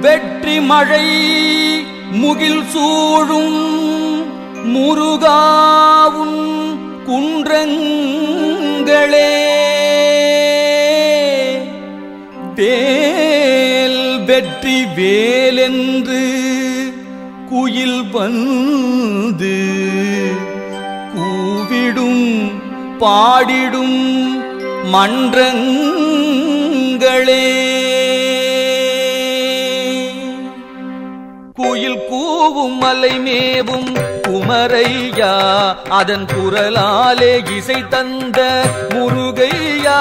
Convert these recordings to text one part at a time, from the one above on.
வெற்றி மழை முகில் சூழும் முருகாவும் குன்றங்களே வேல் வெற்றி வேலென்று குயில் வந்து கூவிடும் பாடிடும் மன்றங்களே குயில் கூவும் மலை மேவும் குமரையா அதன் குரலாலே இசை தந்த முருகையா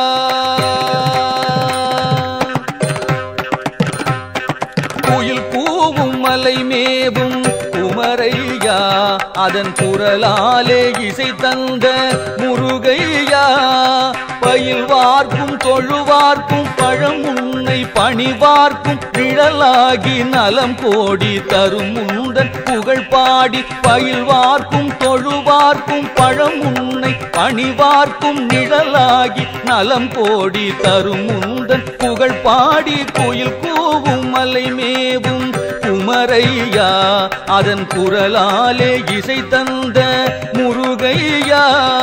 குயில் கூவும் மலை மேவும் குமரையா அதன் குரலாலே இசை தந்த முருகையா பயில்வார்க்கும் தொழுவார்க்கும் பழம் உன்னை பணிவார்க்கும் நிழலாகி நலம் கோடி தரும் உந்தன் புகழ் பாடி பயில்வார்க்கும் தொழுவார்க்கும் பழம் உன்னை பணிவார்க்கும் நிழலாகி நலம் கோடி தரும் உந்தன் புகழ் பாடி கோயில் கூவும் மலை மேவும் குமரையா அதன் குரலாலே இசை தந்த முருகையா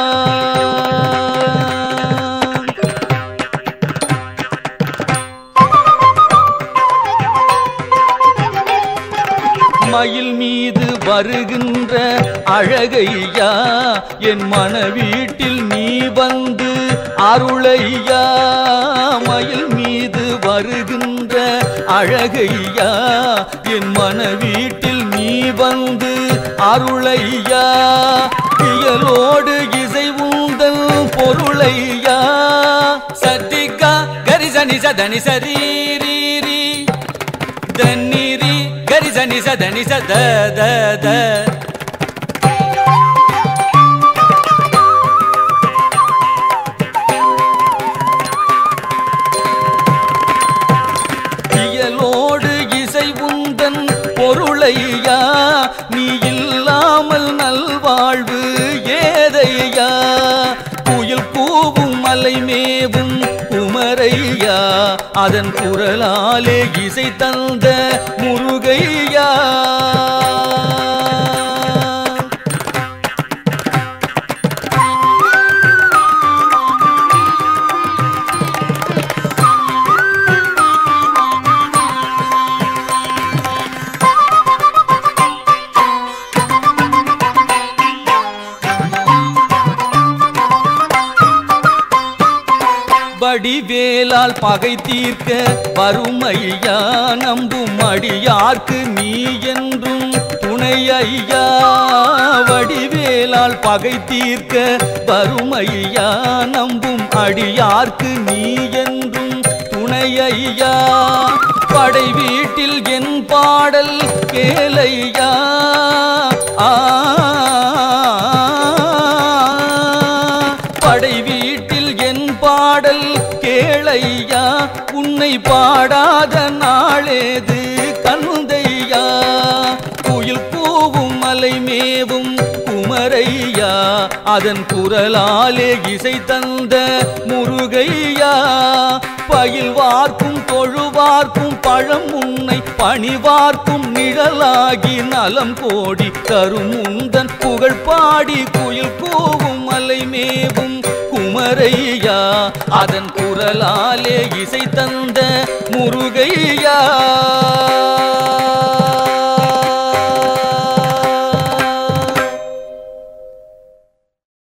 மயில் மீது வருகின்ற அழகையா என் மனவீட்டில் நீ வந்து அருளையா மயில் மீது வருகின்ற அழகையா என் மனவீட்டில் நீ வந்து அருளையா இயலோடு இசை உந்தல் பொருளையா சத்திகா கரிசனி சதனி சரீரி தன்னிரி கரிசனி சதனி சத இயலோடு இசை உந்தன் பொருளையா நீ இல்லாமல் நல்வாழ்வு ஏதையா குயில் கூவும் மலை மேவும் குமரையா அதன் குரலாலே இசை தந்த முருகையா வடிவேலால் பகை தீர்க்க வறுமையா நம்பும் அடியார்க்கு நீ என்றும் துணையா வடிவேலால் பகை தீர்க்க வறுமையா நம்பும் அடியார்க்கு நீ என்றும் துணையா படை வீட்டில் என் பாடல் கேளையா படை வீட்டில் என் பாடல் கேளையா உன்னை பாடாத நாளேது கண்தையா குயில் கூவும் மலை மேவும் குமரையா அதன் குரலாலே இசை தந்த முருகையா பயில்வார்க்கும் தொழுவார்க்கும் பழம் உன்னை பணிவார்க்கும் நிழலாகி நலம் கோடி தரும் உந்தன் புகழ் பாடி குயில் கூவும் மலை மேவும் குமரையா அதன் குரலாலே இசை தந்த முருகையா